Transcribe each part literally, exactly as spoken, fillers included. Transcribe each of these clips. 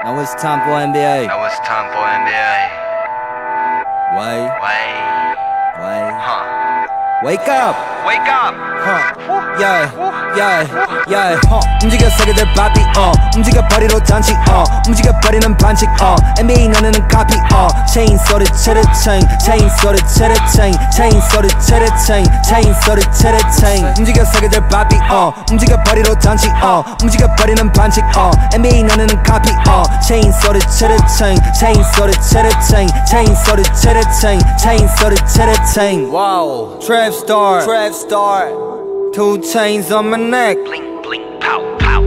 Now it's time for N B A. Now it's time for N B A. Wait, Wait, wait. huh? Wake up! Wake up! Huh. Yeah, yeah, yeah. huh. 움직여 세계들 바비, 어. 움직여 버리로 단치, 어. 움직여 버리는 반칙, 어. 엔 비 에이 너네는 카피, 어. 체인 소리 체르 체인, 체인 소리 체르 체인, 체인 소리 체르 체인, 체인 소리 체르 체인. 움직여 세계들 바비, 어. 움직여 버리로 단치, 어. 움직여 버리는 반칙, 어. 엔 비 에이 너네는 카피, 어. 체인 소리 체르 체인, 체인 소리 체르 체인, 체인 소리 체르 체인, 체인 소리 체르 체인. Wow, trap star, trap star. Two chains on my neck. Bling, bling, pow, pow.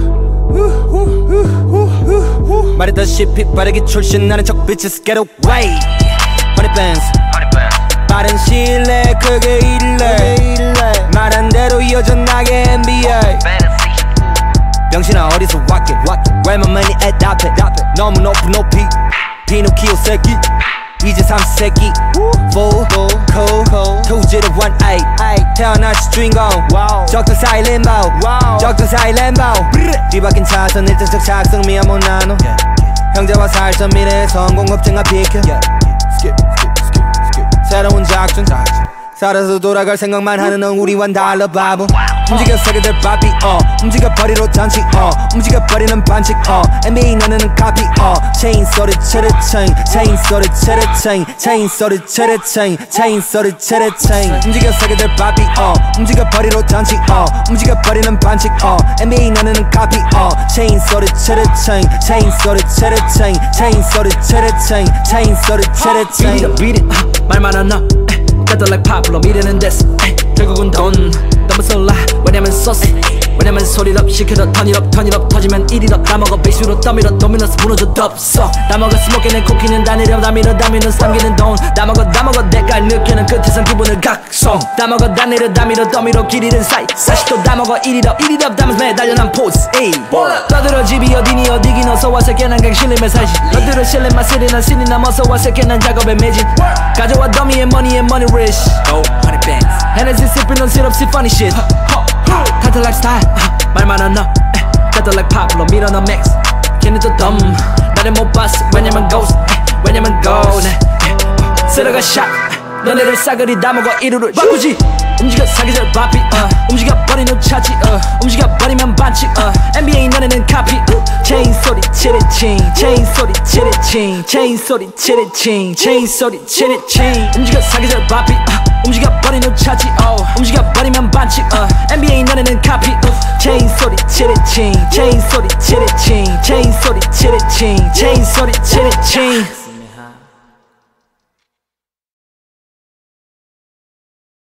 말했다시피 빠르게 출신 나는 척 bitches get away. Honey bands, Honey bands. 빠른 시일 내에 크게 일래. 말한 대로 여전하게 엔 비 에이. Fantasy. 병신아 어디서 왔게 왜 맘만이 애 앞에 너무 높은 높이 피노키오 새끼 이제 삼세기 Full, cool, 투지를 one eight 태어났지 주인공 적던 사이 림보 적던 사이 램보 뒤바뀐 차선 일정적 작성 미안 못 나눠 형제와 살던 미래의 성공 겁쟁아 비켜 새로운 작전 살아서 돌아갈 생각만 하는 넌 우리와는 달라 바보 움직여 세계들 바비 어 움직여 버리로 단치 어 움직여 버리는 반칙 어 엔 비 에이 너네는 카피 어 체인 소리 체르 체인 체인 소리 체르 체인 체인 소리 체르 체인 체인 소리 체르 체인 움직여 세계들 바비 어 움직여 버리로 단치 어 움직여 버리는 반칙 어 엔 비 에이 너네는 카피 어 체인 소리 체르 체인 체인 소리 체르 체인 체인 소리 체르 체인 체인 소리 체르 체인 beat it 말만 안 나 Better like Pablo 미래는 됐어 결국은 돈 너무 설라 왜냐면 소스 왜냐면 소리럽 시켜도 턴이럽 턴이럽 터지면 일이럽 다 먹어 베이스로 떠밀어 도미너스 무너져 덥어 다 먹어 스모키는 쿠키는 다 내려 다 밀어 다 미는 삼기는 돈 다 먹어 다 먹어 대가를 느끼는 끝에선 기분을 각성 다 먹어 다 내려 다 밀어 떠밀어 길 잃은 사이 사십도 다 먹어 일이럽 일이럽 담으면서 매달려 난 포즈 에이 떠들어 집이 어디니 어디긴 어서와 새끼 난 강실림에 살지 너들은 실내 맛을 난 신이 남어서와 새끼 난 작업에 매진 가져와 더미 앤 머니 앤 머니 리시 Oh honey bands Hennessy sipping on syrup see funny shit 타틀 like style 말만 안 나 타틀 like Pablo 밀어 너 맥스 걔는 또 dumb 나를 못 봤어 왜냐면 ghost 왜냐면 gold 쓰러가 샷 너네를 싸그리 다 먹어 이루를 바꾸지 움직여 사기절 바비 uh. 움직여 버린 후 차지 uh. 움직여 버리면 반칙 uh. 엔 비 에이 너네는 카피 체인 소리 치리칭 체인 소리 치리칭 체인 소리 치리칭 체인 소리 치리칭 움직여 사기절 바비 uh. 움직여 버린 후 차지 uh. 움직여 버리면 반칙 uh. 엔 비 에이 너네는 카피 uh. 체인 소리 치리칭 체인 소리 치리칭 체인 소리 치리칭 체인 소리 치리칭